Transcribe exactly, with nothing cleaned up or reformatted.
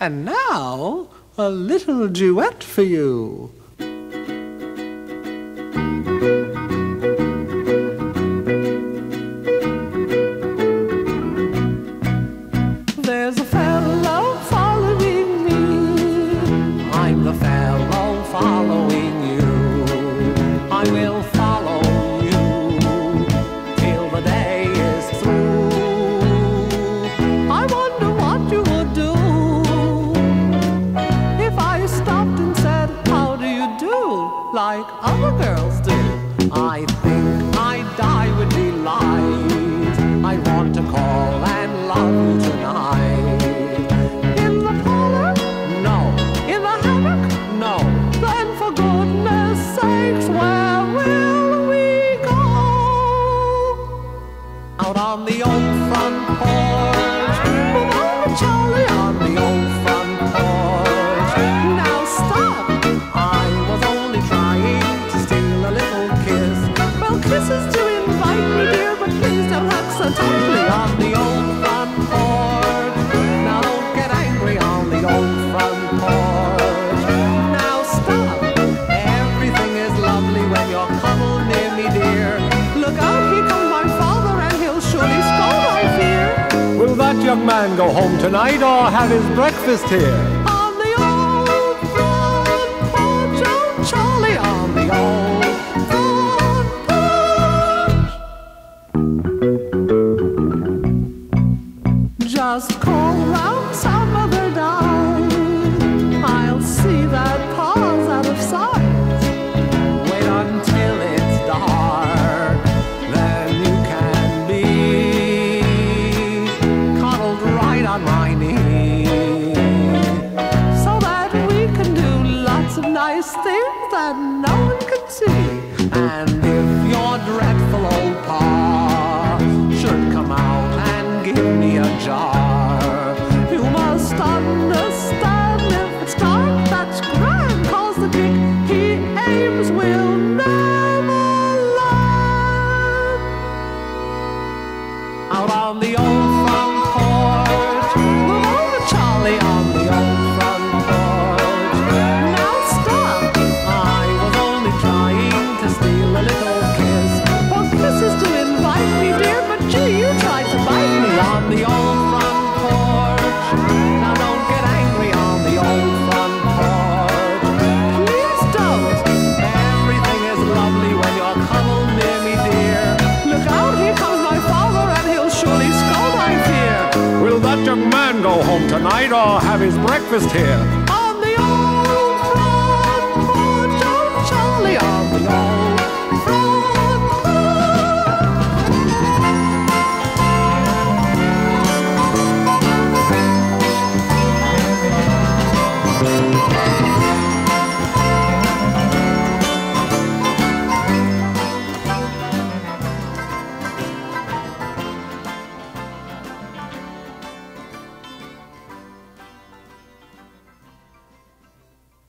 And now, a little duet for you. There's a fellow following me. I'm the fellow following you. I will follow you till the day is through. I wonder what you would do if I stopped and said, how do you do, like other girls do. I think I'd die with delight. I want to call and love you tonight. In the parlor? No. In the hammock? No. Then for goodness sakes, where will we go? Out on the old front porch, with Uncle Charlie on the old front porch. Now stop! I was only trying to steal a little kiss. Well, kisses do invite me, dear, but please don't hug so tightly on the old front porch. Now don't get angry on the old front porch. Now stop! Everything is lovely when you're cuddled near me, dear. Look out, here comes my father, and he'll surely scold, I fear. Will that young man go home tonight or have his breakfast here? On the old front porch, oh Charlie, on the old front porch. Just call round some other night. I'll see that pa's out of sight. Wait until it's dark, then you can be cuddled right on my knee, so that we can do lots of nice things that no one can see. And if your dreadful old pa should come out and give me a jar, you must understand, if it's dark, that's grand, 'cause the kick he aims will never land. Out on the old front porch, with Uncle Charlie on the old front porch. Now stop! I was only trying to steal a little kiss. Well, kisses do invite me, dear, but gee, you tried to bite me on the old front porch. Now don't get angry on the old front porch. Please don't. Everything is lovely when you're cuddled near me, dear. Look out, here comes my father, and he'll surely scold, I fear. Will that young man go home tonight or have his breakfast here?